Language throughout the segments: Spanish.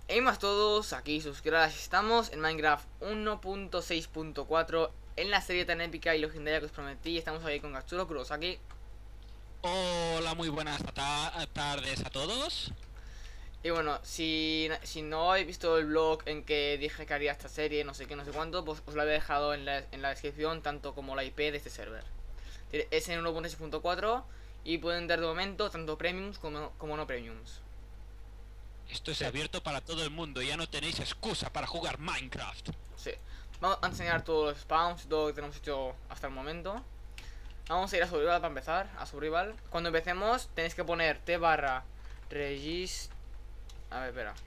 Hey más todos, aquí suscribáis, estamos en Minecraft 1.6.4 en la serie tan épica y legendaria que os prometí. Estamos aquí con Katsuro Kurosaki. Hola, muy buenas tardes a todos. Y bueno, si no habéis visto el blog en que dije que haría esta serie, no sé qué, no sé cuánto, pues os lo había dejado en la descripción, tanto como la IP de este server. Es en 1.6.4 y pueden dar de momento tanto premiums como no premiums. Esto es Sí, abierto para todo el mundo, ya no tenéis excusa para jugar Minecraft. sí. Vamos a enseñar todos los spawns y todo lo que tenemos hecho hasta el momento. Vamos a ir a Survival para empezar, a Survival. Cuando empecemos tenéis que poner t barra regist... A ver, espera.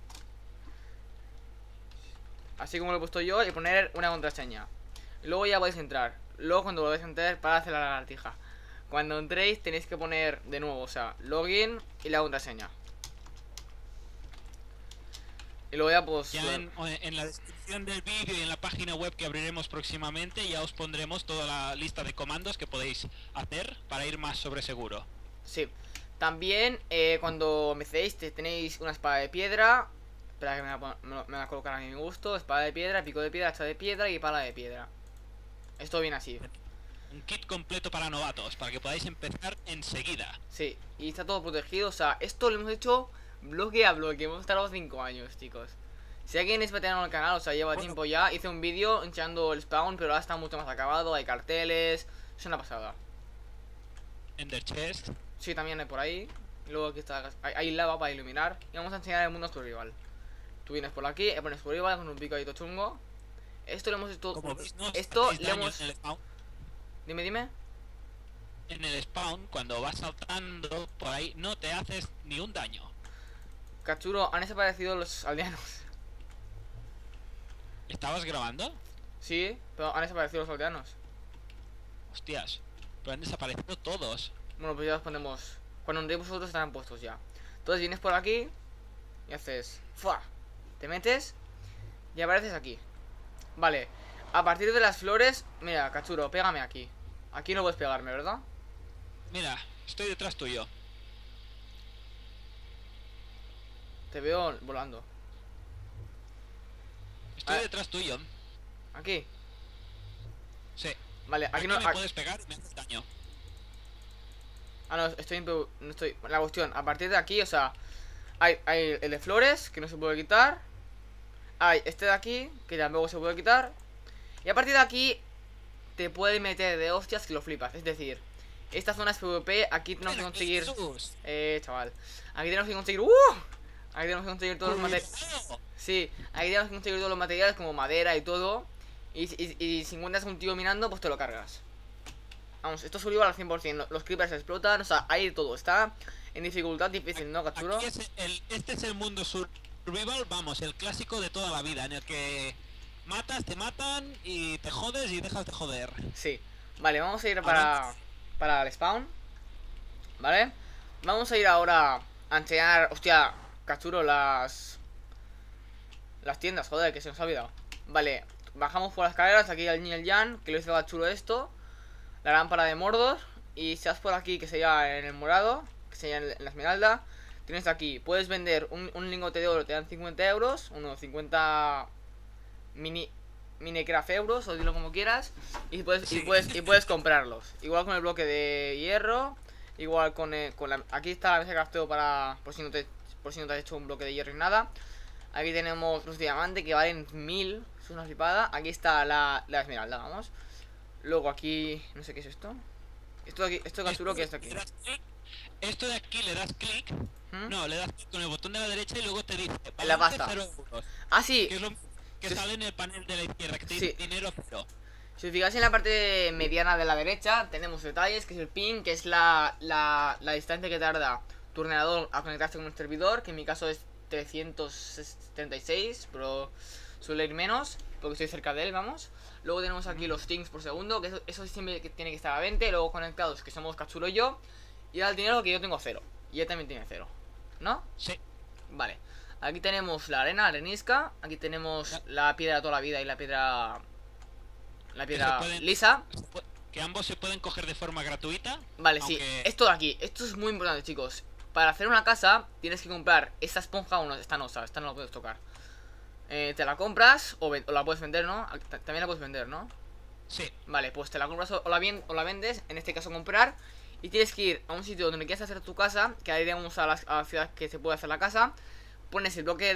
Así como lo he puesto yo y poner una contraseña. Luego ya podéis entrar. Luego cuando volváis a entrar para hacer la lagartija. Cuando entréis tenéis que poner de nuevo, o sea, login y la contraseña. Y luego ya pues... Ya en la descripción del vídeo y en la página web que abriremos próximamente ya os pondremos toda la lista de comandos que podéis hacer para ir más sobre seguro. Sí. También cuando empecéis tenéis una espada de piedra. Espera que me la colocar a mi gusto. Espada de piedra, pico de piedra, hacha de piedra y pala de piedra. Esto viene así. Un kit completo para novatos, para que podáis empezar enseguida. Sí, y está todo protegido. O sea, esto lo hemos hecho bloque a bloque. Hemos tardado 5 años, chicos. Si alguien es veterano en el canal, o sea, lleva Bueno, tiempo ya. Hice un vídeo enseñando el spawn, pero ahora está mucho más acabado. Hay carteles. Es una pasada. Ender Chest. Sí, también hay por ahí. Y luego aquí está. Hay lava para iluminar. Y vamos a enseñar el mundo survival. Tú vienes por aquí, pones survival con un picadito chungo. Esto lo hemos hecho. Como veis, no os Esto hacéis le daño hemos. en el spawn. Dime. En el spawn, cuando vas saltando por ahí, no te haces ni un daño. Kachuro, han desaparecido los aldeanos. ¿Estabas grabando? Sí, pero han desaparecido los aldeanos. Hostias, pero han desaparecido todos. Bueno, pues ya los ponemos. Cuando entremos vosotros estarán puestos ya. Entonces vienes por aquí y haces. ¡Fua! Te metes y apareces aquí. Vale. A partir de las flores. Mira, Kachuro, pégame aquí. Aquí no puedes pegarme, ¿verdad? Mira, estoy detrás tuyo. Te veo volando. A Estoy ver, detrás tuyo. aquí. Sí. Vale, aquí Aquí no. me puedes pegar y me haces daño. Ah, no, estoy en no estoy. La cuestión, a partir de aquí, o sea. Hay el de flores, que no se puede quitar. Hay este de aquí, que tampoco se puede quitar. Y a partir de aquí te puede meter de hostias que lo flipas. Es decir, esta zona es PvP, aquí tenemos que Mira, conseguir. Jesús. Chaval. Aquí tenemos que conseguir. Aquí tenemos que conseguir todos los materiales. Cuidado. Sí, aquí tenemos que conseguir todos los materiales como madera y todo. Y si encuentras un tío minando, pues te lo cargas. Vamos, esto es survival al 100%. Los creepers explotan, o sea, hay de todo. Está en dificultad difícil, ¿no, Katsuro? Aquí este es el mundo survival, vamos, el clásico de toda la vida, en el que matas, te matan y te jodes y dejas de joder. Sí. Vale, vamos a ir Avanza. para el spawn. ¿Vale? Vamos a ir ahora a enseñar, hostia, Katsuro, las tiendas, joder, que se nos ha olvidado. Vale, bajamos por las escaleras, aquí al Yin y el Yang, que lo hizo Katsuro esto. La lámpara de Mordor. Y si vas por aquí, que sería en el morado, que sería en la esmeralda, tienes aquí, puedes vender un lingote de oro, te dan 50 euros, unos 50 Minecraft euros, o dilo como quieras, Sí. y puedes comprarlos. Igual con el bloque de hierro, igual con la, aquí está la mesa de crafteo para por si no te has hecho un bloque de hierro y nada. Aquí tenemos los diamantes que valen 1000, es una flipada. Aquí está la esmeralda, vamos. Luego aquí, no sé qué es esto. Esto de aquí, esto capturo que es de aquí. Esto de aquí le das clic. ¿Mm? No, le das clic con el botón de la derecha y luego te dice En la balance pasta. 0 euros. Ah, sí. Que es lo que Sí, sale en el panel de la izquierda, que te sí. dice dinero cero. Si os fijáis en la parte mediana de la derecha, tenemos detalles, que es el ping, que es la distancia que tarda tu ordenador a conectarse con un servidor, que en mi caso es 376, pero suele ir menos, porque estoy cerca de él, vamos. Luego tenemos aquí los things por segundo, que eso siempre tiene que estar a 20, luego conectados, que somos Katsuro y yo, y ahora el dinero que yo tengo 0, y él también tiene 0, ¿no? Sí. Vale. Aquí tenemos la arena, arenisca, aquí tenemos la piedra de toda la vida y la piedra Que se pueden, lisa. que ambos se pueden coger de forma gratuita. Vale, sí, Aunque esto de aquí, esto es muy importante, chicos. para hacer una casa tienes que comprar esta esponja o no, esta no la puedes tocar. Te la compras o la puedes vender, ¿no? También la puedes vender, ¿no? Sí. Vale, pues te la compras o la vendes, en este caso comprar. Y tienes que ir a un sitio donde quieras hacer tu casa, que ahí iremos a la ciudad que se puede hacer la casa. Pones el bloque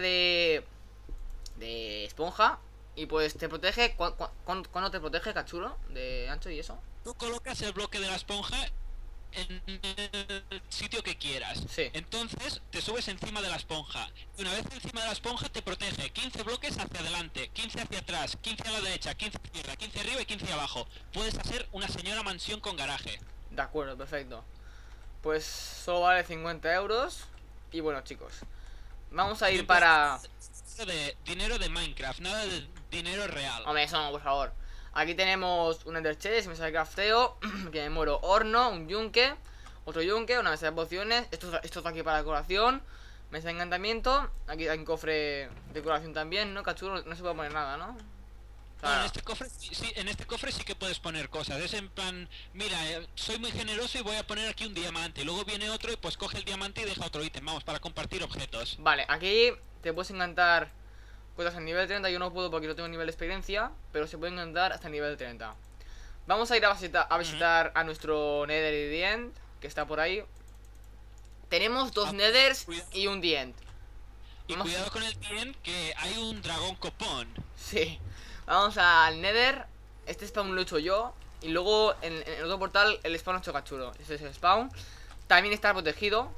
de esponja y pues te protege. ¿Cuándo te protege, cachulo? De ancho y eso. Tú colocas el bloque de la esponja en el sitio que quieras. Sí. Entonces te subes encima de la esponja. Y una vez encima de la esponja te protege 15 bloques hacia adelante, 15 hacia atrás, 15 a la derecha, 15 a la izquierda, 15 arriba y 15 abajo. Puedes hacer una señora mansión con garaje. De acuerdo, perfecto. Pues solo vale 50 euros. Y bueno, chicos, vamos a ir para... Dinero de Minecraft, nada de dinero real. Hombre, eso no, por favor. Aquí tenemos un Ender Chest, mesa de crafteo, que me muero, horno, un yunque, otro yunque, una mesa de pociones. Esto está aquí para decoración. Mesa de encantamiento. Aquí hay un cofre de decoración también, ¿no, cachulo? No se puede poner nada, ¿no? O sea, No, en este cofre sí que puedes poner cosas. Es en plan, mira, soy muy generoso y voy a poner aquí un diamante. Y luego viene otro y pues coge el diamante y deja otro ítem. Vamos, para compartir objetos. vale, aquí te puedes encantar cosas a nivel 30. Yo no puedo porque no tengo nivel de experiencia, pero se pueden encantar hasta el nivel 30. Vamos a ir a visitar a nuestro Nether y The End, que está por ahí. Tenemos dos Nethers y un The End. Y cuidado con el tien, que hay un dragón copón. Sí. Vamos al Nether. Este spawn lo he hecho yo. Y luego en el otro portal el spawn lo ha hecho cachulo. Ese es el spawn. También está protegido.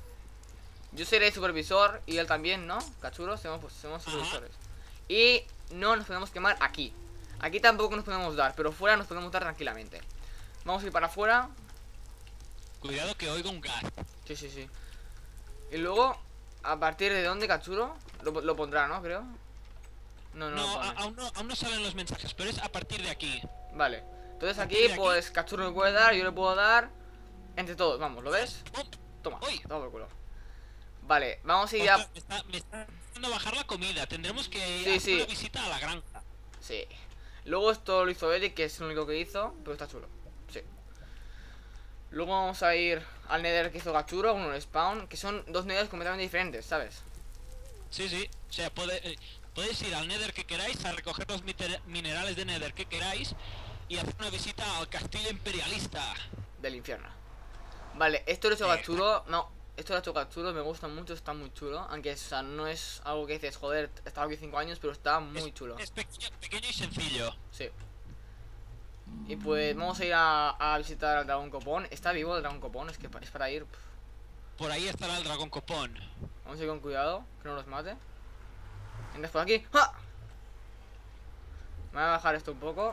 Yo seré supervisor y él también, ¿no? Cachulos, somos supervisores. Y no nos podemos quemar aquí. Aquí tampoco nos podemos dar, pero fuera nos podemos dar tranquilamente. Vamos a ir para afuera. Cuidado que oigo un gas. Sí, sí, sí. Y luego, ¿a partir de dónde, cachulo? Lo pondrá, ¿no? Creo. No, Aún no salen los mensajes, pero es a partir de aquí. Vale. Entonces aquí, pues, cachulo le puede dar, yo le puedo dar. Entre todos, vamos, ¿lo ves? Toma, toma por culo. Vale, vamos a ir a... Me está haciendo bajar la comida. Tendremos que hacer una visita a la granja. Sí. Luego esto lo hizo Eric, que es el único que hizo, pero está chulo. Sí. Luego vamos a ir al Nether que hizo Gachuro, uno el Spawn, que son dos Nethers completamente diferentes, ¿sabes? Sí, sí. O sea, podéis ir al Nether que queráis, a recoger los minerales de Nether que queráis y hacer una visita al castillo imperialista del infierno. Vale, esto lo he hecho Gachuro. No, esto lo he hecho Gachuro, me gusta mucho, está muy chulo. Aunque, o sea, no es algo que dices, joder, he estado aquí 5 años, pero está muy chulo. Es pequeño y sencillo. Sí. Y pues vamos a ir a visitar al dragón copón. ¿Está vivo el dragón copón? Es que es para ir. Por ahí estará el dragón copón. Vamos a ir con cuidado, que no nos mate. ¿Entras por aquí? ¡Ja! Me voy a bajar esto un poco.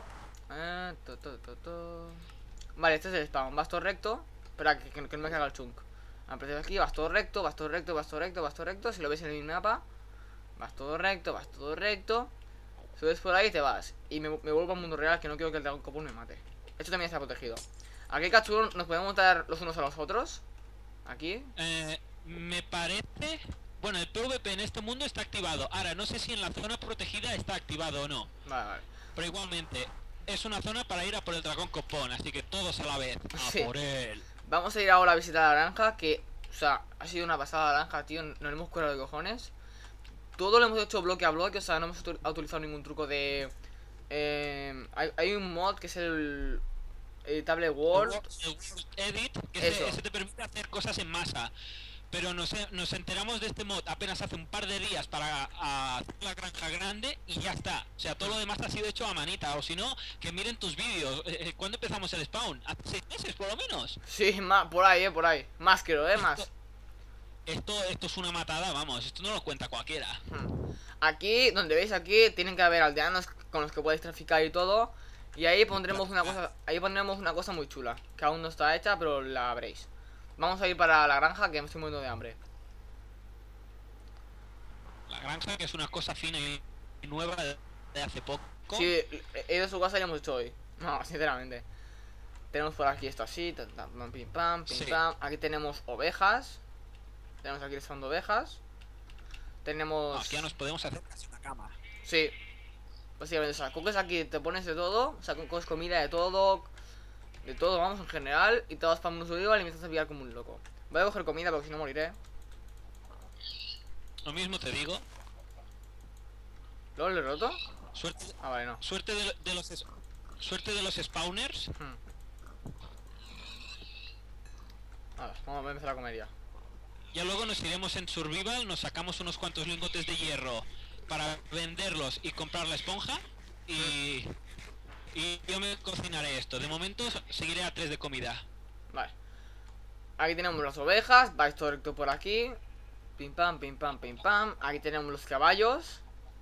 Vale, este es el spawn. Vas todo recto. Espera, que no me caiga el chunk. A partir de aquí vas todo recto, vas todo recto, vas todo recto, vas todo recto. Si lo ves en el mapa, vas todo recto, vas todo recto. Subes por ahí y te vas. Y me vuelvo al mundo real, que no quiero que el dragón copón me mate. Esto también está protegido. Aquí, cachulo, nos podemos dar los unos a los otros. Aquí. Me parece... Bueno, el PvP en este mundo está activado. Ahora, no sé si en la zona protegida está activado o no. Vale, vale. Pero igualmente, es una zona para ir a por el dragón copón. Así que todos a la vez. Sí. Por él. Vamos a ir ahora a visitar a la granja. Que, o sea, ha sido una pasada la granja, tío. Nos hemos curado de cojones. Todo lo hemos hecho bloque a bloque. O sea, no hemos utilizado ningún truco de... hay un mod que es el Table World. El World Edit, que ese te permite hacer cosas en masa. Pero nos enteramos de este mod apenas hace un par de días para hacer la granja grande y ya está. O sea, todo lo demás ha sido hecho a manita. O si no, que miren tus vídeos. ¿Cuándo empezamos el spawn? ¿Hace 6 meses por lo menos? Sí, por ahí, por ahí. Más creo, más. Esto es una matada, vamos. Esto no lo cuenta cualquiera. Aquí, donde veis aquí, tienen que haber aldeanos con los que podéis traficar y todo. Y ahí pondremos una cosa, muy chula, que aún no está hecha, pero la veréis. Vamos a ir para la granja, que me estoy muriendo de hambre. La granja, que es una cosa fina y nueva de hace poco. Sí, he ido a su casa y lo hemos hecho hoy. No, sinceramente. Tenemos por aquí esto así, pim pam, pim pam. Aquí tenemos ovejas. Tenemos aquí el stand de ovejas. Tenemos... aquí ya nos podemos hacer casi una cama. Sí. Básicamente, o sea, coges aquí, te pones de todo. O sea, coges comida de todo. De todo, vamos, en general. Y te vas para un survival y empiezas a pillar como un loco. Voy a coger comida porque si no moriré. Lo mismo te digo. ¿Lo he roto? Suerte, Ah, vale, no. suerte de los spawners. Vale, vamos a empezar a comer ya. Ya luego nos iremos en survival, nos sacamos unos cuantos lingotes de hierro para venderlos y comprar la esponja. Y yo me cocinaré esto. De momento seguiré a 3 de comida. Vale. Aquí tenemos las ovejas, vais todo recto por aquí. Pim pam, pim pam, pim pam. Aquí tenemos los caballos.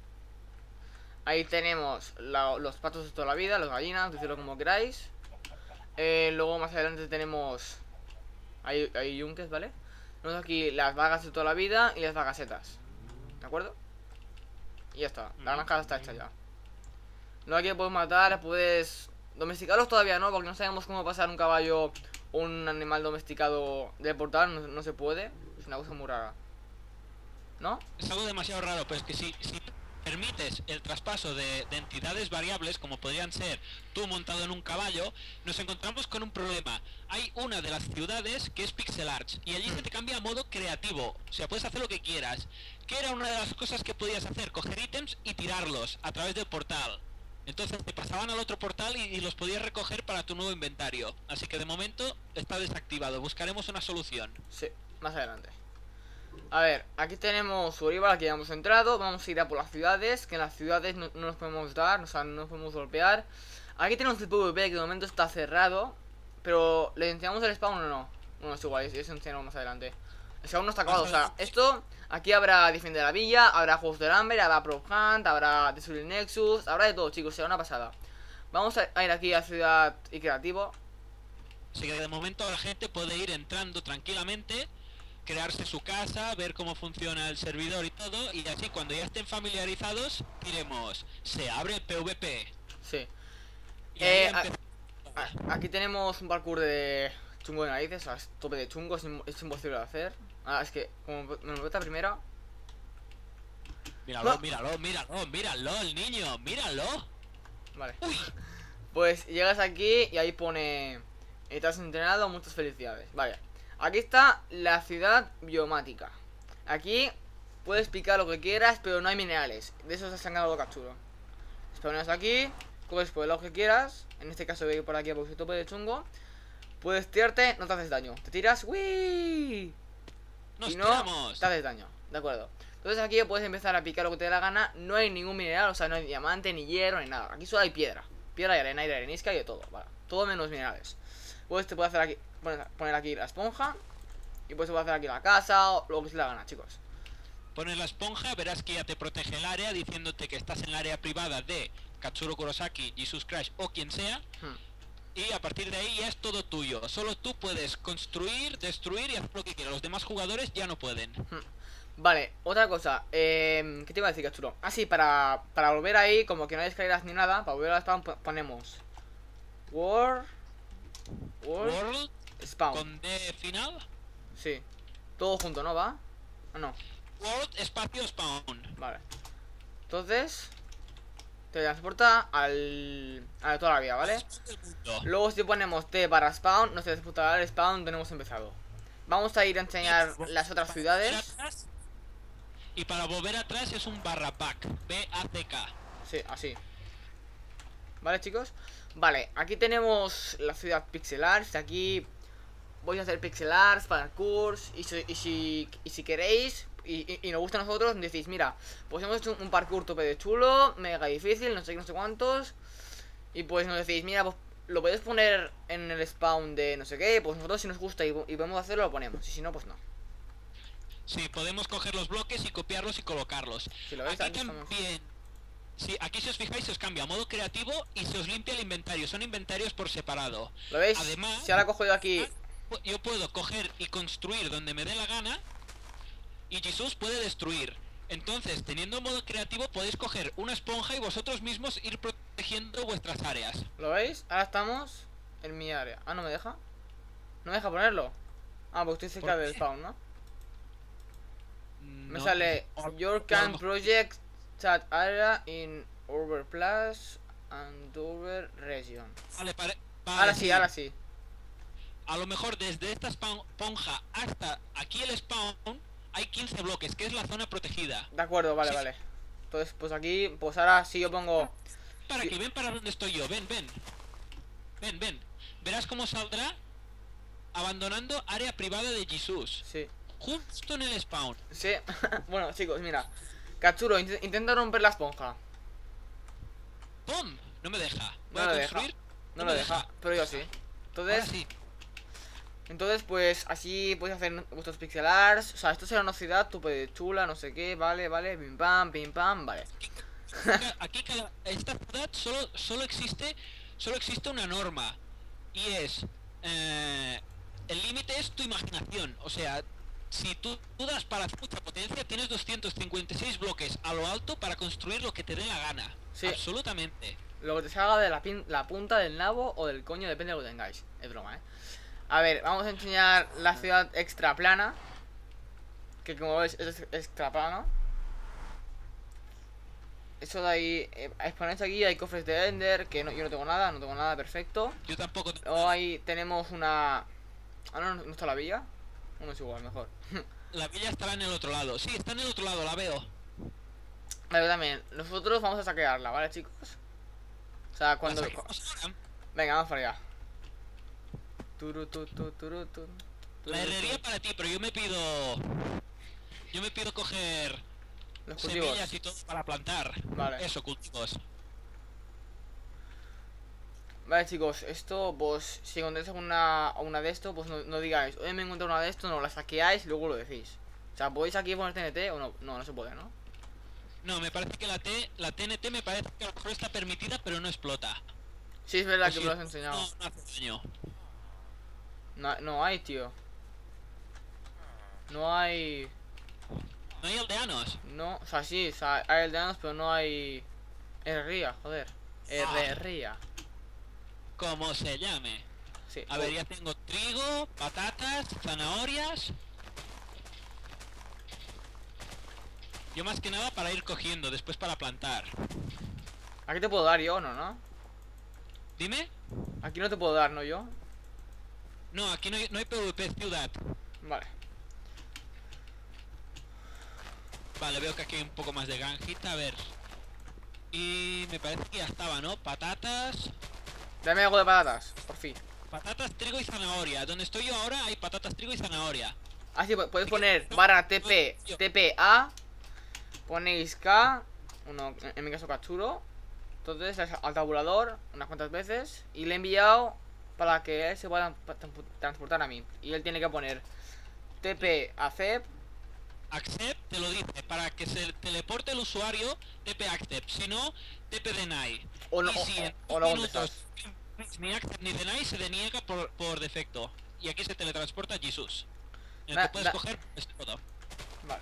Ahí tenemos los patos de toda la vida, las gallinas, decidlo como queráis. Luego más adelante tenemos... Hay yunques, ¿vale? Tenemos aquí las vagas de toda la vida y las vagasetas. ¿De acuerdo? Y ya está, la granja está hecha ya. Luego aquí puedes matar, puedes... Domesticarlos todavía no, porque no sabemos cómo pasar un caballo o un animal domesticado del portal, no se puede. Es una cosa muy rara. ¿No? Es algo demasiado raro, pero es que si permites el traspaso de entidades variables, como podrían ser tú montado en un caballo, nos encontramos con un problema. Hay una de las ciudades que es pixel arts, y allí se te cambia a modo creativo. O sea, puedes hacer lo que quieras. Que era una de las cosas que podías hacer, coger ítems y tirarlos a través del portal. Entonces te pasaban al otro portal y los podías recoger para tu nuevo inventario. Así que de momento está desactivado. Buscaremos una solución. Sí, más adelante. A ver, aquí tenemos Survival, aquí ya hemos entrado. Vamos a ir a por las ciudades, que en las ciudades no nos podemos dar, o sea, no nos podemos golpear. Aquí tenemos el PvP, que de momento está cerrado. Pero, ¿le enseñamos el spawn o no? Bueno, es igual, eso enseñamos más adelante. El spawn no está acabado, o sea, esto... Aquí habrá Defender la Villa, habrá Juegos del Hambre, habrá Pro Hunt, habrá Destruir Nexus, habrá de todo, chicos, será una pasada. Vamos a ir aquí a Ciudad y Creativo. Así que de momento la gente puede ir entrando tranquilamente, crearse su casa, ver cómo funciona el servidor y todo, y así cuando ya estén familiarizados, diremos, se abre el PvP. Sí. Y ahí aquí tenemos un parkour de chungo de narices, o sea, es tope de chungo, es imposible de hacer. Ah, es que, como me lo meta primero... Míralo, míralo, el niño, míralo. Vale. Uy. Pues llegas aquí y ahí pone... Estás entrenado, muchas felicidades. Vale. Aquí está la ciudad biomática. Aquí puedes picar lo que quieras, pero no hay minerales. De eso se ha sacado captura. Spawnas aquí, coges por lo que quieras. En este caso voy a ir por aquí a porque tope de chungo. Puedes tirarte, no te haces daño. Te tiras, ¡uy! Y no te haces daño, de acuerdo. Entonces aquí puedes empezar a picar lo que te dé la gana. No hay ningún mineral, o sea, no hay diamante, ni hierro, ni nada. Aquí solo hay piedra. Piedra y arena y arenisca y de todo, vale. Todo menos minerales. Pues te puedes hacer aquí, poner aquí la esponja. Y pues te puedes hacer aquí la casa o lo que se le gana, chicos. Pones la esponja, verás que ya te protege el área, diciéndote que estás en el área privada de Katsuro Kurosaki, Jesus Crash o quien sea. Y a partir de ahí ya es todo tuyo. Solo tú puedes construir, destruir y hacer lo que quieras. Los demás jugadores ya no pueden. Vale, otra cosa. ¿Qué te iba a decir, Katsuro? Ah, sí, para volver ahí, como que no hay escaleras ni nada, para volver a spawn ponemos World Spawn. ¿Con D final? Sí. Todo junto, ¿no? ¿Va? Ah, no. World espacio spawn. Vale. Entonces... te transporta a toda la vida, ¿vale? Luego si ponemos T para spawn, nos transportará al spawn donde hemos empezado. Vamos a ir a enseñar las otras ciudades. Y para volver atrás es un /back, B-A-C-K. Sí, así. ¿Vale, chicos? Vale, aquí tenemos la ciudad pixel arts. Aquí voy a hacer pixel arts, parkours. Y si queréis... Y nos gusta a nosotros, decís, mira, pues hemos hecho un parkour tope de chulo, mega difícil, no sé qué, no sé cuántos. Y pues nos decís, mira, pues lo podéis poner en el spawn de no sé qué. Pues nosotros si nos gusta y podemos hacerlo, lo ponemos. Y si no, pues no. Sí, podemos coger los bloques y copiarlos y colocarlos. Si lo veis, aquí también... Sí, aquí si os fijáis se os cambia a modo creativo y se os limpia el inventario. Son inventarios por separado. ¿Lo veis? Además, si ahora cojo yo aquí... yo puedo coger y construir donde me dé la gana. Y Jesús puede destruir. Entonces, teniendo modo creativo, podéis coger una esponja y vosotros mismos ir protegiendo vuestras áreas. ¿Lo veis? Ahora estamos en mi área. Ah, ¿no me deja? ¿No me deja ponerlo? Ah, porque estoy cerca del spawn, ¿no? Me sale Your Can Project Chat Area in Overplus and Over Region. Vale, ahora sí, ahora sí. a lo mejor desde esta esponja hasta aquí el spawn hay 15 bloques, que es la zona protegida. De acuerdo, vale, Sí, vale. Entonces, pues aquí, pues ahora sí yo pongo... para sí, aquí, ven para donde estoy yo, ven, ven. Ven, ven. Verás cómo saldrá abandonando área privada de Jesús. sí. Justo en el spawn. Sí. Bueno, chicos, mira. Katsuro, intenta romper la esponja. ¡Pum! No me deja. Voy No a lo deja. construir. No lo deja, pero yo sí. Ahora Entonces, sí. pues así podéis hacer vuestros pixel arts. O sea, esto será una ciudad súper chula, no sé qué, vale, vale, pim pam, vale. Aquí esta ciudad solo existe una norma y es el límite es tu imaginación, o sea, si tú das para hacer mucha potencia tienes 256 bloques a lo alto para construir lo que te dé la gana. Sí. Absolutamente. Lo que te salga de la punta del nabo o del coño, depende de lo que tengáis. Es broma, A ver, vamos a enseñar la ciudad extra plana. Que como veis es extra plano. Eso de ahí, exponéis aquí, hay cofres de Ender, que yo no tengo nada, perfecto. Yo tampoco. Luego ahí tenemos una... Ah, no está la villa. Uno es igual, mejor. La villa estará en el otro lado. Sí, está en el otro lado, la veo. Vale, también, nosotros vamos a saquearla, ¿vale, chicos? O sea, cuando... Venga, vamos para allá. La herrería para ti, pero yo me pido coger los cultivos. semillas y todo para plantar. Vale. Eso, cultivos. Vale, chicos, esto, pues, si encontráis una de esto, pues no digáis, oye, me he encontrado una de esto, no, la saqueáis y luego lo decís. O sea, ¿podéis aquí poner TNT o no? No se puede, ¿no? No, me parece que la TNT me parece que a lo mejor está permitida, pero no explota. Sí, es verdad O que sí, me lo has enseñado. no hace daño. No hay, tío. No hay... No hay aldeanos. No, o sea, sí, o sea, hay aldeanos, pero no hay... Herrería, joder. Herrería. Como se llame. Sí. A ver, ya tengo trigo, patatas, zanahorias. Yo más que nada para ir cogiendo, después para plantar. Aquí te puedo dar yo, ¿no? Dime. Aquí no te puedo dar, ¿no, yo? No, aquí no hay PvP ciudad. Vale. Vale, veo que aquí hay un poco más de granjita, a ver. Y me parece que ya estaba, ¿no? Patatas. Dame algo de patatas, por fin. Patatas, trigo y zanahoria. Donde estoy yo ahora hay patatas, trigo y zanahoria. Ah, sí, puedes poner barra TP A. Ponéis K. En mi caso Katsuro. Entonces al tabulador unas cuantas veces. Y le he enviado para que él se pueda transportar a mí. Y él tiene que poner TP accept. Accept te lo dice, para que se teleporte el usuario, TP accept, si no, TP deny. O no, y si en o no minutos contestas. ni accept ni deny se deniega por defecto. Y aquí se teletransporta a Jesús. En el que puedes coger es todo. Vale.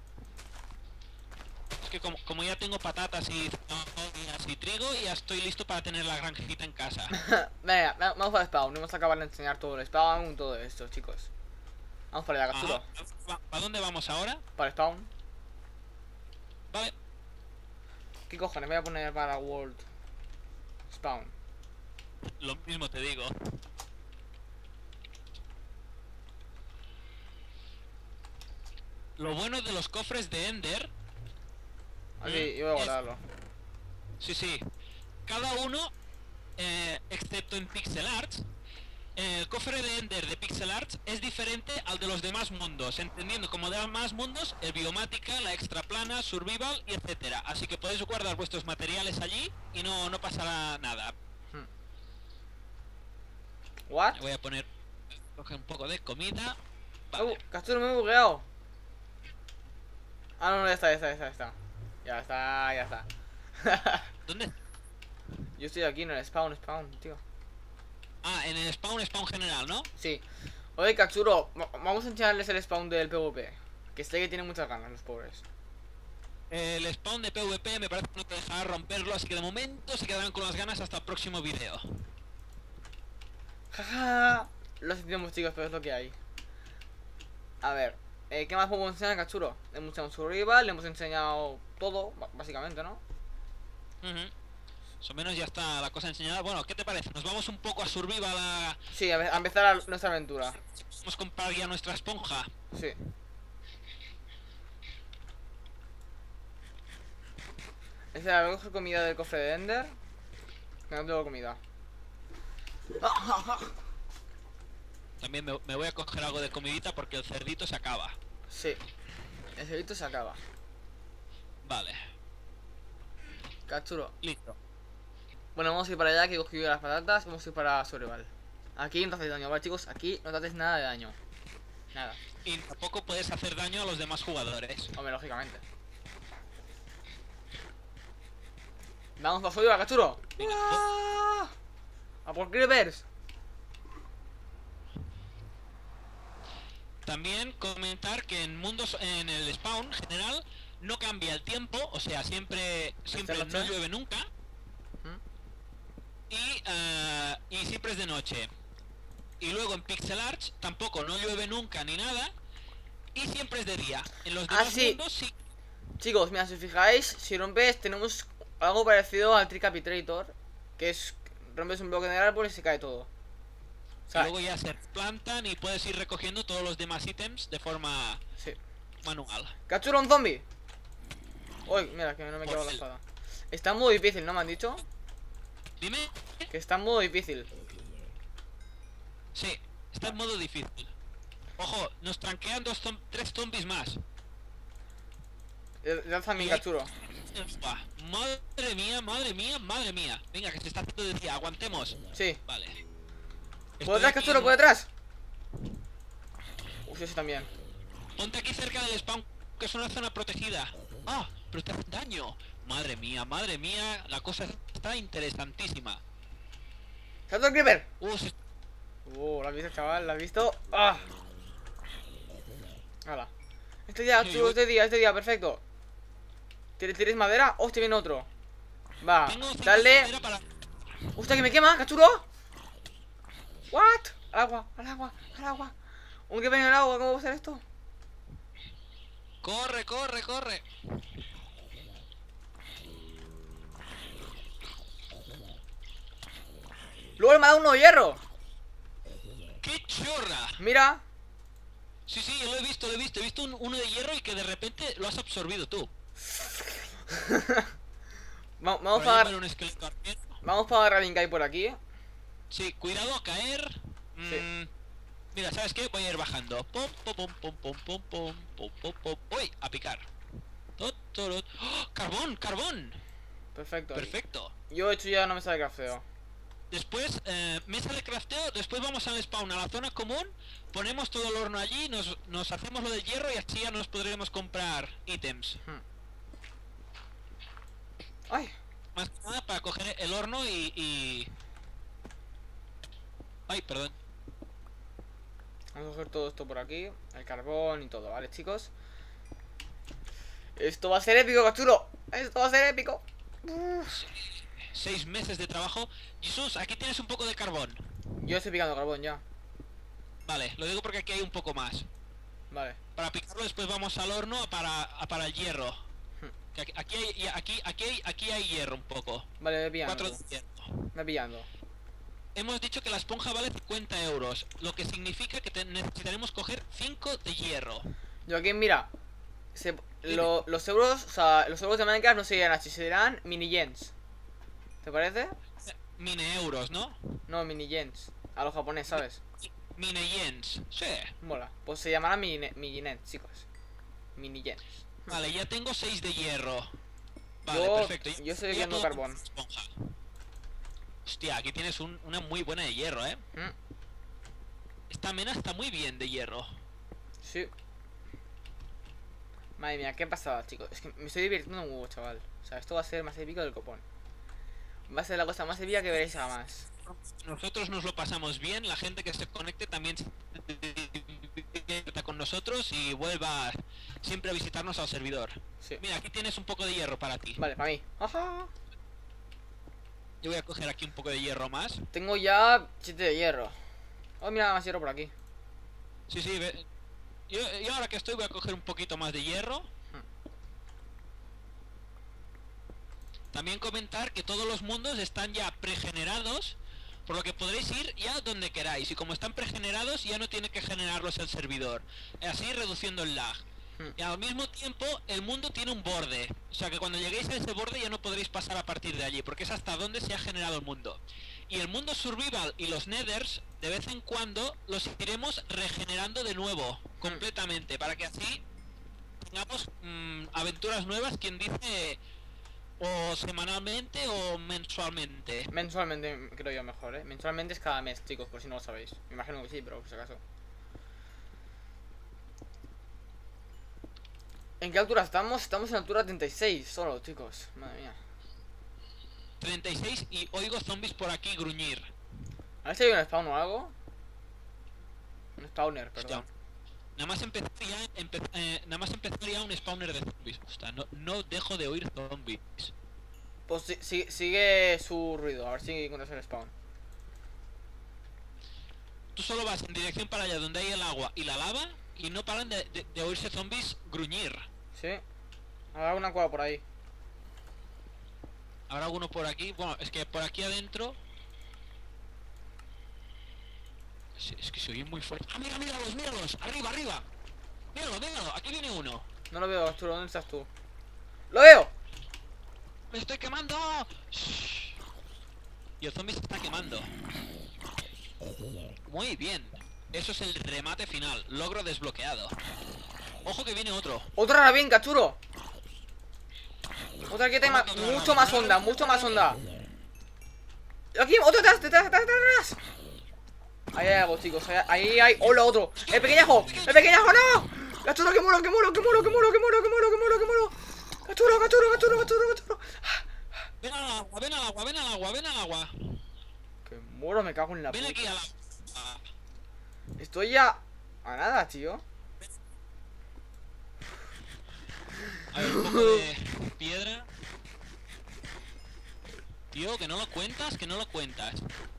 Es que como ya tengo patatas y zanahorias y trigo, ya estoy listo para tener la granjita en casa. Venga, vamos para el spawn. No hemos acabado de enseñar todo el spawn, todo esto, chicos. Vamos para allá, Katsuro. ¿A dónde vamos ahora? Para el spawn. Vale. ¿Qué cojones? Voy a poner para world spawn. Lo mismo te digo. Lo bueno de los cofres de Ender... Aquí, yo voy a guardarlo. Sí, sí. Cada uno, excepto en Pixel Arts, el cofre de Ender de Pixel Arts es diferente al de los demás mundos, entendiendo como de demás mundos el biomática, la extra plana, survival y etcétera. Así que podéis guardar vuestros materiales allí y no pasará nada. ¿What? Voy a poner un poco de comida. Vale. Katsuro, me he bugueado. Ah, no, ya está. Ya está. ¿Dónde? Yo estoy aquí en el spawn, tío. Ah, en el spawn general, ¿no? Sí. Oye, Katsuro, vamos a enseñarles el spawn del PvP. Que sé que tienen muchas ganas los pobres. El spawn de PvP me parece que no te dejará romperlo, así que de momento se quedarán con las ganas hasta el próximo video. Jaja. Lo sentimos, chicos, pero es lo que hay. A ver, ¿qué más podemos enseñar, Katsuro? Le hemos enseñado survival, le hemos enseñado todo, básicamente, ¿no? Más o menos ya está la cosa enseñada. Bueno, ¿qué te parece? Nos vamos un poco a Survival a... Sí, a empezar nuestra aventura. Vamos a comprar ya nuestra esponja. Sí. Voy a coger comida del cofre de Ender. Que no tengo comida. También me voy a coger algo de comidita porque el cerdito se acaba. Sí. El cerdito se acaba. Vale. Cachuro. Listo. Bueno, vamos a ir para allá, que he cogido las patatas. Vamos a ir para Survival. Aquí no te haces daño, ¿vale, chicos? Aquí no te haces nada de daño. Nada. Y tampoco puedes hacer daño a los demás jugadores. Hombre, lógicamente. Vamos para Survival, cachuro. ¡Ah! ¡A por creepers! También comentar que en mundos, en el spawn general, no cambia el tiempo, o sea, siempre no llueve nunca. Y siempre es de noche. Y luego en Pixel Arch tampoco no llueve nunca ni nada. Y siempre es de día. En los demás mundos sí. Chicos, mira, si os fijáis, si rompes, tenemos algo parecido al Tricapitator, que es, rompes un bloque de árbol y se cae todo. Y luego ya se plantan y puedes ir recogiendo todos los demás ítems de forma manual. ¡Captura un zombie! Uy, mira, que no me quedo la espada. Está muy difícil, ¿no me han dicho? Dime. Que está muy difícil. Sí, está en modo difícil. Ojo, nos tranquean 3 zombies más. Lanza mi Cachuro. Madre mía, madre mía, madre mía. Venga, que se está haciendo de día, aguantemos. Sí. Vale. ¿Por detrás, Cachuro? ¿Por detrás? Uy, sí, también. Ponte aquí cerca del spawn, que es una zona protegida. Ah, pero te hacen daño. Madre mía, la cosa está interesantísima. ¡Salto el creeper! Sí. ¿Lo has visto, chaval? ¿Lo has visto? ¡Ah! ¡Hala! Este día, Cachuro, este día, perfecto. ¿Tienes madera? ¡Hostia, viene otro! Va, dale. ¡Hostia, que me quema, Cachuro! ¿What? Al agua, al agua, al agua. Un creeper en el agua, ¿cómo va a ser esto? Corre, corre, corre. Luego me ha dado uno de hierro. ¡Qué chorra! Mira. Sí, lo he visto, He visto uno de hierro y que de repente lo has absorbido tú. Vamos para agarrar Linkai por aquí. Sí, cuidado a caer. Mira, ¿sabes qué? Voy a ir bajando. Pom, pom, pom, pom, pom, pom, pom, pom, pom, pom. Voy a picar. ¡Oh! ¡Carbón! ¡Carbón! Perfecto. Perfecto. Yo he hecho ya una mesa de crafteo. Después, mesa de crafteo, después vamos al spawn, a la zona común, ponemos todo el horno allí, nos hacemos lo del hierro y así ya nos podremos comprar ítems. ¡Ay! Más que nada para coger el horno y... Ay, perdón. Vamos a coger todo esto por aquí, el carbón y todo, ¿vale, chicos? Esto va a ser épico, Cachuro. Esto va a ser épico. 6 meses de trabajo. Jesús, aquí tienes un poco de carbón. Yo estoy picando carbón ya. Vale, lo digo porque aquí hay un poco más. Vale. Para picarlo después vamos al horno para el hierro. Que aquí hay hierro un poco. Vale, voy pillando. 4 de hierro. Voy pillando. Hemos dicho que la esponja vale 50 euros, lo que significa que necesitaremos coger 5 de hierro. Yo aquí, mira, los euros, o sea, los euros de Minecraft no serían así, serán mini yens. ¿Te parece? Mini euros, ¿no? No, mini yens. A lo japonés, ¿sabes? Mini yens, sí. Mola. Pues se llamará mini yens, chicos. Mini yens. Vale, ya tengo 6 de hierro. Vale, perfecto. Yo estoy viendo carbón. Esponja. Hostia, aquí tienes una muy buena de hierro, ¿eh? Esta mena está muy bien de hierro. Sí. Madre mía, qué pasada, chicos. Es que me estoy divirtiendo mucho, chaval. O sea, esto va a ser más épico del copón. Va a ser la cosa más épica que veréis jamás. Nosotros nos lo pasamos bien. La gente que se conecte también se divierta con nosotros y vuelva siempre a visitarnos al servidor. Sí. Mira, aquí tienes un poco de hierro para ti. Vale, para mí. ¡Ajá! Yo voy a coger aquí un poco de hierro más. Tengo ya 7 de hierro. Oh, mira, más hierro por aquí. Sí, ve. Yo ahora que estoy voy a coger un poquito más de hierro. También comentar que todos los mundos están ya pregenerados, por lo que podréis ir ya donde queráis. Y como están pregenerados, ya no tiene que generarlos el servidor, así reduciendo el lag. Y al mismo tiempo, el mundo tiene un borde. O sea que cuando lleguéis a ese borde ya no podréis pasar a partir de allí, porque es hasta donde se ha generado el mundo. Y el mundo survival y los nethers, de vez en cuando, los iremos regenerando de nuevo, completamente, para que así tengamos aventuras nuevas, quien dice, o semanalmente o mensualmente. Mensualmente creo yo mejor, ¿eh? Mensualmente es cada mes, chicos, por si no lo sabéis. Me imagino que sí, pero por si acaso. ¿En qué altura estamos? Estamos en altura 36 solo, chicos. Madre mía. 36 y oigo zombies por aquí gruñir. A ver si hay un spawn o algo. Un spawner, perdón. Hostia. Nada más empezaría un spawner de zombies. Hostia, no dejo de oír zombies. Pues sigue su ruido, a ver si encuentras el spawn. Tú solo vas en dirección para allá donde hay el agua y la lava y no paran de oírse zombies gruñir. Sí. Habrá una cueva por ahí. Habrá alguno por aquí. Bueno, es que por aquí adentro... Es que se oye muy fuerte. ¡Ah, mira, míralos, míralos! ¡Arriba, arriba! ¡Míralo, míralo! Aquí viene uno. No lo veo, Arturo, ¿dónde estás tú? ¡Lo veo! ¡Me estoy quemando! Shh. Y el zombie se está quemando. Muy bien. Eso es el remate final. Logro desbloqueado. Ojo que viene otro. ¡Otra rabín, Cachuro! Otra que tema. Mucho más onda, mucho más onda. Aquí, otro detrás. Ahí hay algo, chicos. Ahí hay. ¡Hola, otro! ¡El pequeñajo! ¡El pequeñajo, no! ¡Cachuro, que muero! ¡Cachuro! Ven al agua, ven al agua, ven al agua, ven al agua. Que muero, me cago en la Ven puta. aquí al agua. Estoy ya a nada, tío. A ver, un poco de piedra. Tío, que no lo cuentas, que no lo cuentas.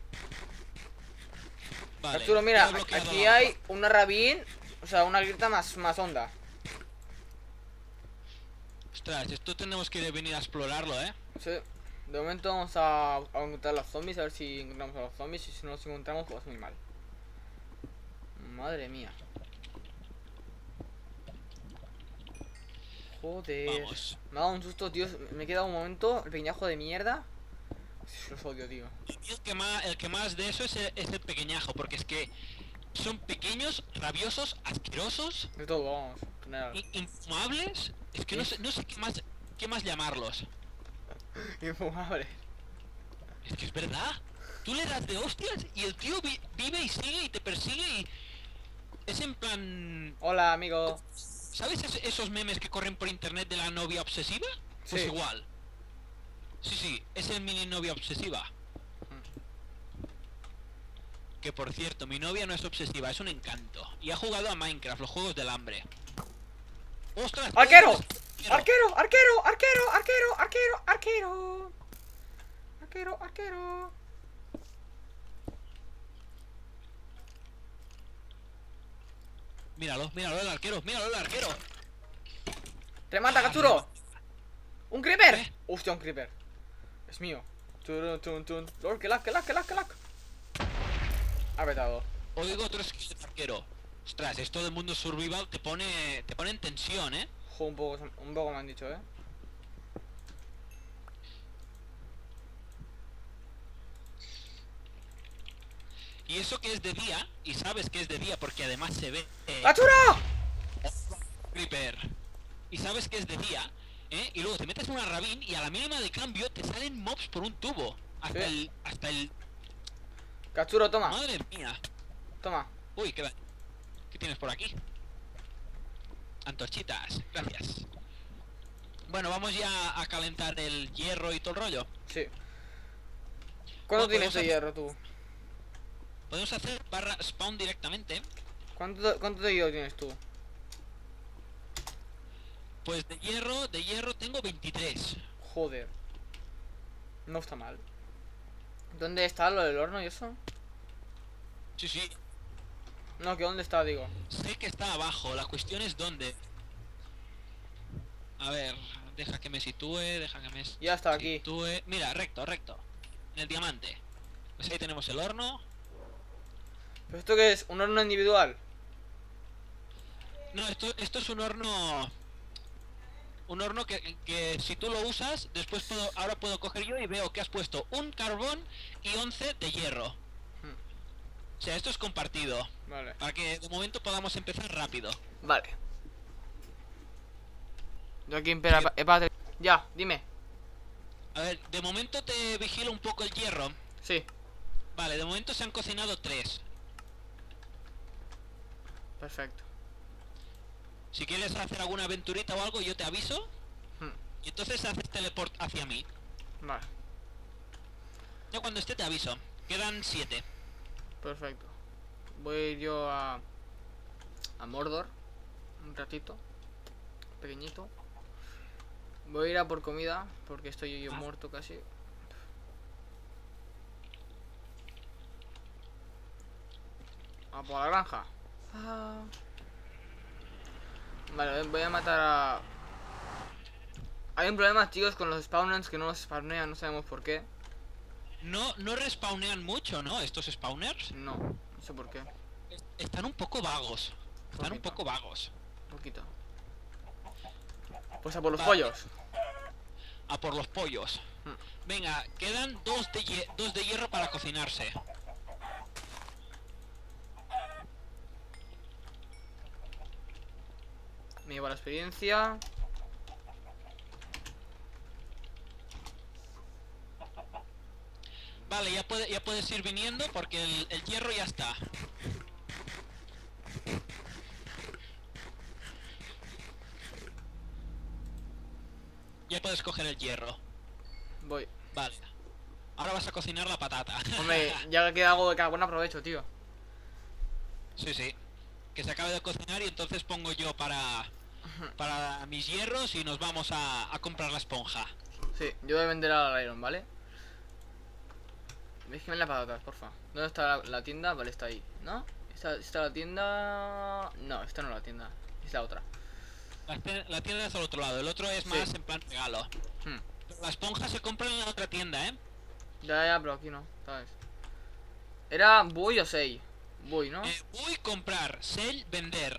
Vale, Arturo, mira, ya he bloqueado aquí la hay agua. una rabín. O sea, una grieta más honda. Ostras, esto tenemos que venir a explorarlo, ¿eh? Sí. De momento vamos a encontrar a los zombies, a ver si encontramos a los zombies. Y si no los encontramos, pues muy mal. Madre mía. Joder. Vamos. Me ha dado un susto, tío. Me he quedado un momento. El pequeñajo de mierda. Los odio, tío. Y el que más de eso es el pequeñajo, porque es que son pequeños, rabiosos, asquerosos, De todo, vamos. General. infumables. Es que no sé qué más llamarlos. Infumable. Es que es verdad. Tú le das de hostias y el tío vive y sigue y te persigue y... Es en plan... Hola, amigo. ¿Sabes esos memes que corren por internet de la novia obsesiva? Pues Sí. igual. Sí, es el mini novia obsesiva. Que por cierto, mi novia no es obsesiva, es un encanto. Y ha jugado a Minecraft, los juegos del hambre. ¡Ostras! ¡Arquero! ¡Arquero! Arquero. Míralo el arquero, míralo el arquero. ¡Remata, Cachuro! ¡Un creeper! ¿Eh? Hostia, un creeper. Es mío. Lord, que lag. Ha petado. Oigo otro esqueleto de arquero. Ostras, esto del mundo survival te pone en tensión, ¿eh? Jo, un poco me han dicho, Y eso que es de día, y sabes que es de día porque además se ve... ¡Cachuro! Creeper. Y sabes que es de día, ¿eh? Y luego te metes en una rabín y a la mínima de cambio te salen mobs por un tubo. Sí. Hasta el... Cachuro, toma. Madre mía. Toma. Uy, ¿qué tienes por aquí? Antorchitas, gracias. Bueno, vamos ya a calentar el hierro y todo el rollo. Sí. ¿Cuánto Bueno, tienes de hierro tú? Podemos hacer barra spawn directamente. ¿Cuánto de hierro tienes tú? Pues de hierro tengo 23. Joder. No está mal. ¿Dónde está lo del horno y eso? Sí. No, que dónde está, digo. Sé que está abajo, la cuestión es dónde. A ver, Deja que me sitúe, deja que me Ya está aquí. sitúe. Mira, recto, recto. En el diamante. Pues ahí tenemos el horno. ¿Pero esto qué es? ¿Un horno individual? No, esto es un horno. Un horno que si tú lo usas, después ahora puedo coger yo y veo que has puesto un carbón y 11 de hierro. O sea, esto es compartido. Vale. Para que de momento podamos empezar rápido. Vale. Yo aquí ya, dime. A ver, de momento te vigilo un poco el hierro. Sí. Vale, de momento se han cocinado 3. Perfecto. Si quieres hacer alguna aventurita o algo, yo te aviso. Y entonces haces teleport hacia mí. Vale. Yo cuando esté te aviso. Quedan 7. Perfecto. Voy a ir yo a Mordor un ratito. Pequeñito. Voy a ir a por comida porque estoy yo muerto casi. A por la granja. Vale, voy a matar a... Hay un problema, chicos, con los spawners que no los spawnean, no sabemos por qué. No respawnean mucho, ¿no? Estos spawners. No, no sé por qué. Están un poco vagos. Están un poco vagos. Un poquito. Pues a por los pollos. A por los pollos. Venga, quedan 2 de hierro para cocinarse. Me llevo la experiencia. Vale, ya puedes ir viniendo porque el hierro ya está. Ya puedes coger el hierro. Voy. Vale. Ahora vas a cocinar la patata. Hombre, ya que queda algo de carbón aprovecho, tío. Sí, sí. Que se acabe de cocinar y entonces pongo yo para mis hierros y nos vamos a comprar la esponja. Sí, yo voy a vender al Iron, ¿vale? Déjeme las patatas, porfa. ¿Dónde está la tienda? Vale, está ahí, ¿no? ¿Está la tienda? No, esta no es la tienda, es la otra. La tienda es al otro lado, el otro es más en plan regalo. La esponja se compra en la otra tienda, ¿eh? Ya, pero aquí no, ¿sabes? ¿Era Buy o Sei? Buy, ¿no? Buy, comprar, sell, vender.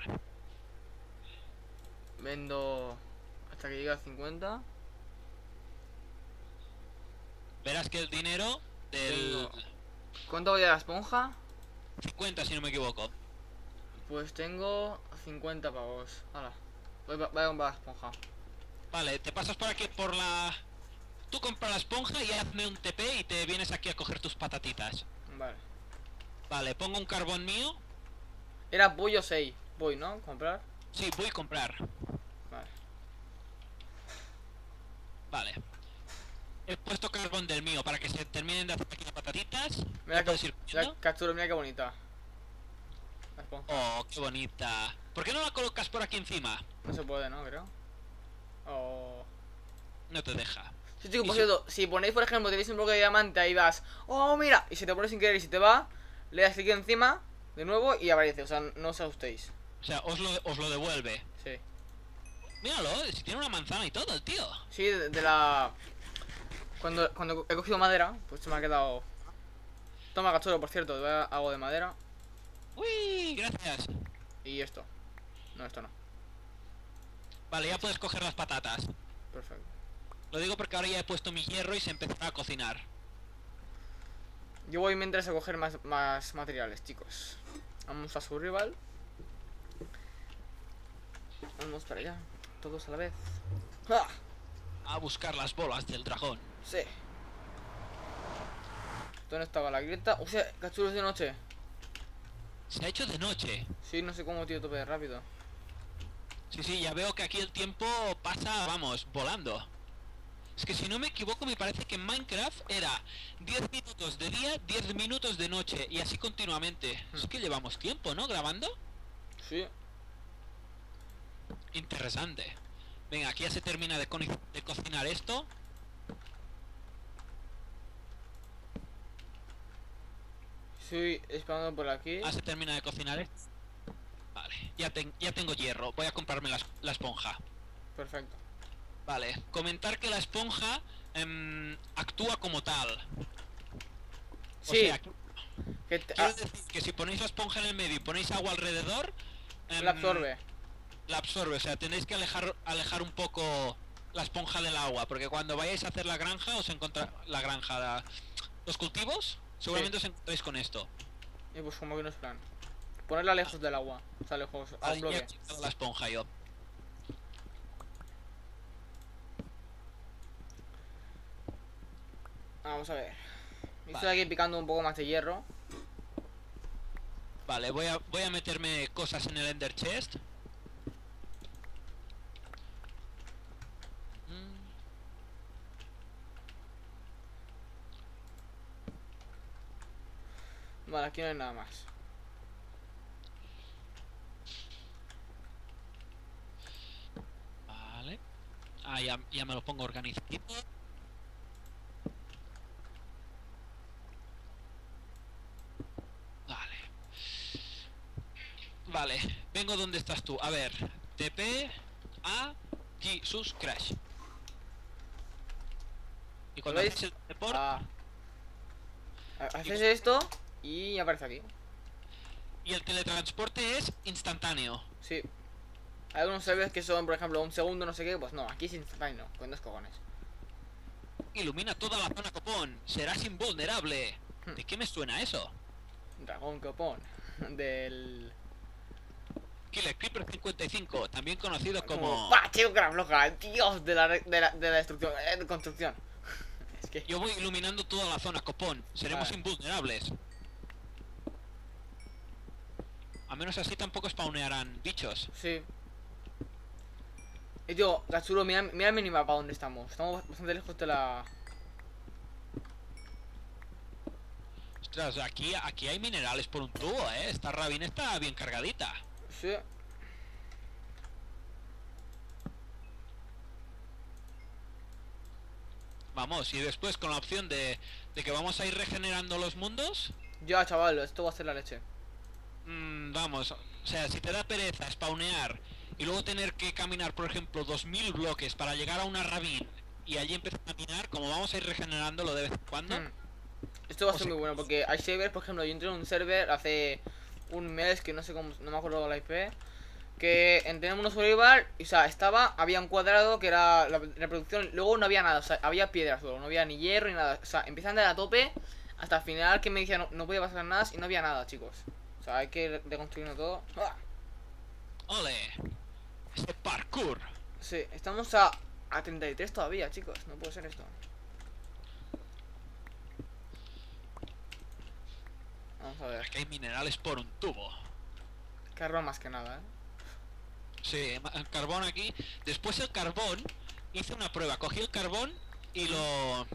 Vendo hasta que llegue a 50. Verás que el dinero del... ¿Cuánto voy a la esponja? 50 si no me equivoco. Pues tengo 50 pavos. Hala. Voy a comprar la esponja. Vale, te pasas por aquí por la... Tú compra la esponja y hazme un TP y te vienes aquí a coger tus patatitas. Vale. Vale, pongo un carbón mío. Era Buy o Sei. Voy, ¿no? ¿Comprar? Sí, voy a comprar. Vale. Vale. He puesto carbón del mío para que se terminen de hacer aquí las patatitas. Mira la captura, mira qué bonita. La esponja. Oh, qué bonita. ¿Por qué no la colocas por aquí encima? No se puede, ¿no? Creo. Oh. No te deja. Sí, chico, por cierto, si ponéis, por ejemplo, tenéis un bloque de diamante, ahí vas, oh, mira, y si te pones sin querer y si te va, le das clic encima, de nuevo, y aparece, o sea, no os asustéis. O sea, os lo devuelve. Sí. Míralo, si tiene una manzana y todo, el tío. Sí, de la... Cuando he cogido madera, pues se me ha quedado... Toma, cachorro, por cierto, te voy a dar algo de madera. Uy, gracias. Y esto. No, esto no. Vale, ya puedes coger las patatas. Perfecto. Lo digo porque ahora ya he puesto mi hierro y se empezará a cocinar. Yo voy mientras a coger más materiales, chicos. Vamos a Survival. Vamos para allá. Todos a la vez. ¡Ah! A buscar las bolas del dragón. Sí. ¿Dónde estaba la grieta? O sea, cachorros de noche. Se ha hecho de noche. Sí, no sé cómo, tío, tope de rápido. Sí, sí, ya veo que aquí el tiempo pasa, vamos, volando. Es que si no me equivoco me parece que en Minecraft era 10 minutos de día, 10 minutos de noche y así continuamente. Es que llevamos tiempo, ¿no? Grabando. Sí. Interesante. Venga, aquí ya se termina de cocinar esto. Estoy esperando por aquí. Se termina de cocinar esto. Vale, ya tengo hierro. Voy a comprarme la esponja. Perfecto. Vale, comentar que la esponja actúa como tal. O Sí. sea, quiero decir que si ponéis la esponja en el medio y ponéis agua alrededor, la absorbe. La absorbe, o sea, tenéis que alejar un poco la esponja del agua, porque cuando vayáis a hacer la granja, os encontráis los cultivos, seguramente os encontráis con esto. Y pues como que no es plan. Ponerla lejos del agua, o sea, lejos a un bloque. La esponja yo. Vamos a ver. Estoy aquí picando un poco más de hierro. Vale, voy a meterme cosas en el Ender Chest. Vale, aquí no hay nada más. Vale. Ah, ya me lo pongo organizado. Vale. Vale, vengo donde estás tú. A ver, TP a Jesus Crash. Y cuando haces el teleport, haces esto y aparece aquí. Y el teletransporte es instantáneo. Sí. Hay algunos servers que son, por ejemplo, un segundo, no sé qué. Pues no, aquí es instantáneo, con dos cojones. Ilumina toda la zona copón. Serás invulnerable. ¿De qué me suena eso? Dragón copón. Del... Killer Creeper 55, también conocido como... ¡Pah! Chico, cara floja. Dios de la destrucción. De construcción. Es que... Yo voy iluminando toda la zona copón. Seremos invulnerables. A menos así tampoco spawnearán bichos. Sí. Y tío, Gatsuro, mira el minimapa donde estamos. Estamos bastante lejos de la... Ostras, aquí hay minerales por un tubo, Esta rabina está bien cargadita. Sí. Vamos, y después con la opción de que vamos a ir regenerando los mundos. Ya, chaval, esto va a ser la leche. Vamos, o sea, si te da pereza spawnear y luego tener que caminar, por ejemplo, 2000 bloques para llegar a una ravine y allí empezar a minar, como vamos a ir regenerándolo de vez en cuando. Esto va a ser muy bueno porque hay servers, por ejemplo, yo entré en un server hace un mes que no sé cómo, no me acuerdo la IP, que teníamos unos survival y, o sea, había un cuadrado que era la reproducción, luego no había nada, o sea, había piedras solo, no había ni hierro ni nada, o sea, empiezan de a tope hasta el final que me decían no podía pasar nada y no había nada, chicos. O sea, hay que reconstruirlo todo. ¡Ah! ¡Ole! ¡Ese parkour! Sí, estamos a 33 todavía, chicos, no puede ser esto. Vamos a ver. Aquí hay minerales por un tubo. Carbón más que nada, Sí, el carbón aquí. Después el carbón, hice una prueba. Cogí el carbón y lo...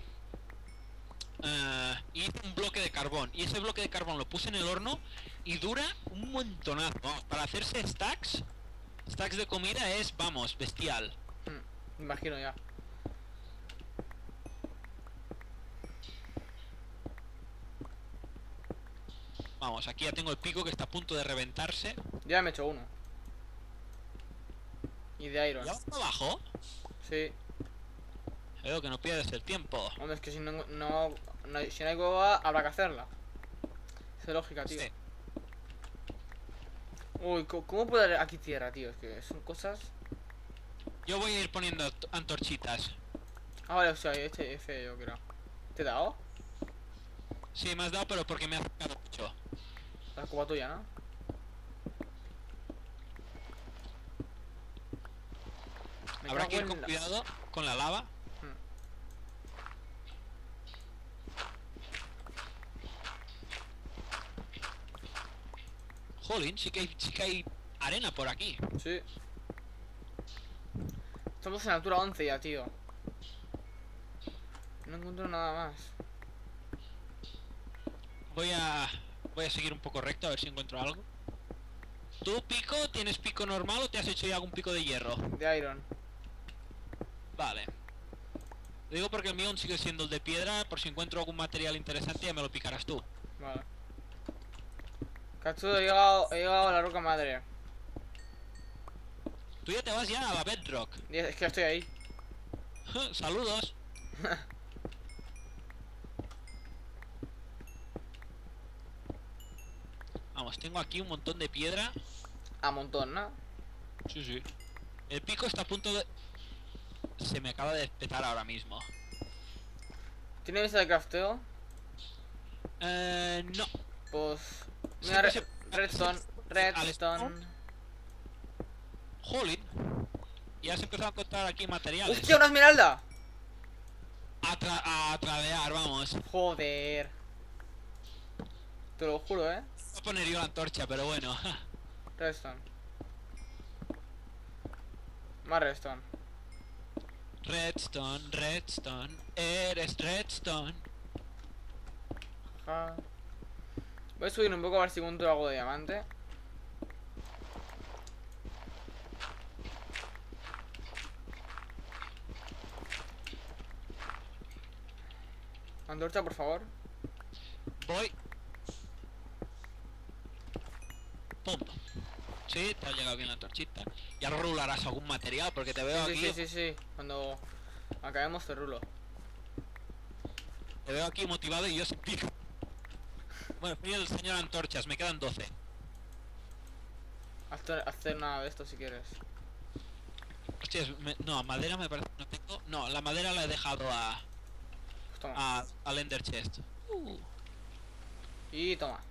hice un bloque de carbón. Y ese bloque de carbón lo puse en el horno y dura un montonazo. Vamos, para hacerse stacks de comida es, vamos, bestial. Me imagino ya. Vamos, aquí ya tengo el pico que está a punto de reventarse. Ya me he hecho uno. Y de iron. ¿Ya vas abajo? Sí. Creo que no pierdes el tiempo. Hombre, es que si si no hay cueva, habrá que hacerla. Es lógica, tío. Sí. Uy, ¿cómo puede haber aquí tierra, tío? Es que son cosas... Yo voy a ir poniendo antorchitas. Ah, vale, o sea, este F yo creo. ¿Te he dado? Sí, me has dado, pero porque me ha acercado mucho. La cueva tuya, ¿no? Habrá que ir con cuidado con la lava. Jolín, sí que hay arena por aquí. Sí. Estamos en altura 11 ya, tío. No encuentro nada más. Voy a seguir un poco recto a ver si encuentro algo. ¿Tú, pico, tienes pico normal o te has hecho ya algún pico de hierro? De iron. Vale. Lo digo porque el mío aún sigue siendo el de piedra. Por si encuentro algún material interesante ya me lo picarás tú. Vale. Cachudo, he llegado a la roca madre. Tú ya te vas ya a la bedrock. Es que estoy ahí. Saludos. Vamos, tengo aquí un montón de piedra. A montón, ¿no? Sí, sí. El pico está a punto de... Se me acaba de despetar ahora mismo. ¿Tiene mesa de crafteo? No. Pues... Mira, Siempre redstone. Redstone. Jolín. Y has empezado a encontrar aquí materiales. ¡Hostia, una esmeralda! A tradear, vamos. Joder. Te lo juro, ¿eh? Voy a poner yo la antorcha, pero bueno. Redstone. Más redstone. Redstone, redstone. Eres redstone. Ajá. Voy a subir un poco a ver si encuentro algo de diamante. Antorcha, por favor. Voy. Pum. Sí, te ha llegado bien la antorchita. Ya rularás algún material porque te veo Sí, aquí. sí, sí, sí. Cuando acabemos te rulo. Te veo aquí motivado y yo sin pico. Bueno, soy el señor antorchas, me quedan 12. Hacer nada de esto si quieres. Hostias, no, madera me parece que no tengo. No, la madera la he dejado Pues toma. al Ender Chest. Y toma.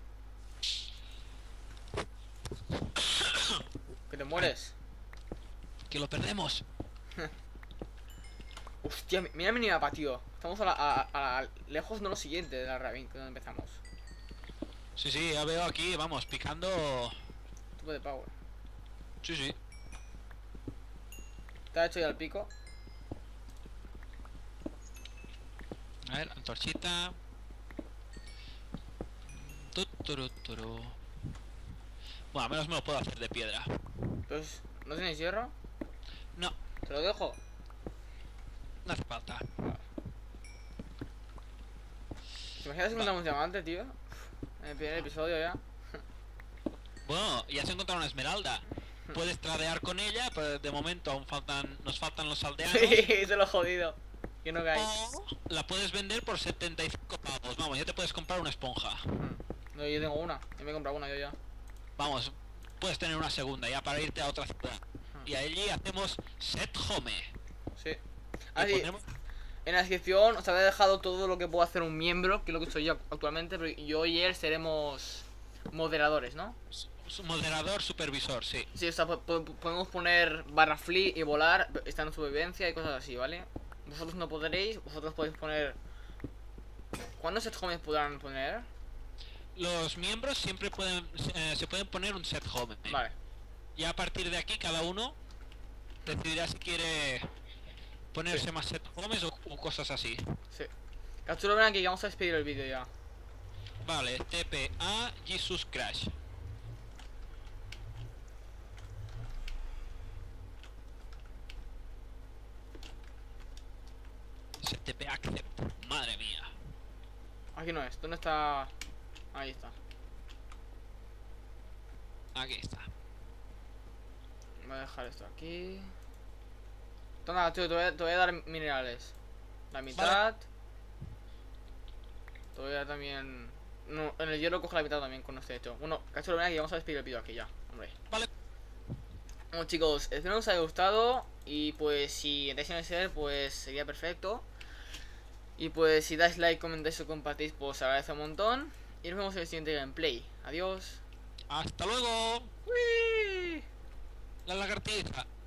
Que te mueres. Que lo perdemos. Hostia, mira mi mapa, tío. Estamos lejos, no lo siguiente de la ravine, que donde empezamos. Sí, sí, ya veo aquí, vamos, picando. Tubo de power. Sí, sí. ¿Te ha hecho ya el pico? A ver, antorchita. Tuturu. Bueno, al menos me lo puedo hacer de piedra. Pues, ¿no tienes hierro? No, Te lo dejo. no hace falta. ¿Te imaginas si encontramos diamante, tío? En el primer episodio ya. Bueno, ya se ha encontrado una esmeralda. Puedes tradear con ella, pero de momento aún nos faltan los aldeanos. Sí, se lo he jodido. Que no cae. O la puedes vender por 75 pavos. Vamos, ya te puedes comprar una esponja. No, yo tengo una. Yo me he comprado una yo ya. Vamos, puedes tener una segunda ya para irte a otra ciudad. Y allí hacemos set home. Sí. Y Así, ponemos- en la descripción os habré dejado todo lo que puedo hacer un miembro, que es lo que soy yo actualmente, pero yo y él seremos moderadores, ¿no? Moderador, supervisor, sí. Sí, o sea, podemos poner barra flea y volar, está en supervivencia y cosas así, ¿vale? Vosotros no podréis, vosotros podéis poner... ¿Cuántos set homes podrán poner? Los miembros siempre se pueden poner un set home. Vale. Y a partir de aquí cada uno decidirá si quiere ponerse más set homes o cosas así. Sí. Captura, ven aquí, que vamos a despedir el vídeo ya. Vale, TP a Jesus Crash. TP accept. Madre mía. Aquí no es, ¿dónde está? Ahí está. Aquí está. Voy a dejar esto aquí. Toma, tío, te voy a dar minerales. La mitad. Te voy a dar también... No, en el hierro coge la mitad también con este hecho. Bueno, cachorro, ven aquí, vamos a despedir el vídeo aquí ya, hombre. Vale. Bueno, chicos, espero que os haya gustado. Y pues si entráis en el server, pues sería perfecto. Y pues si dais like, comentáis o compartís, pues os agradece un montón. Y nos vemos en el siguiente gameplay. Adiós. Hasta luego. ¡Uy! La lagartija.